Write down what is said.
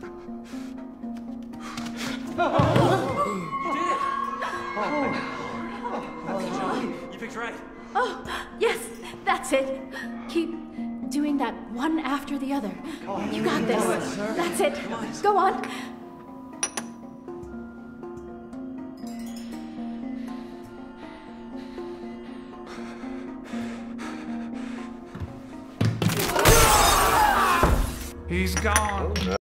You picked right. Oh, yes, that's it. Keep doing that one after the other. You got this. That's it. Go on. He's gone.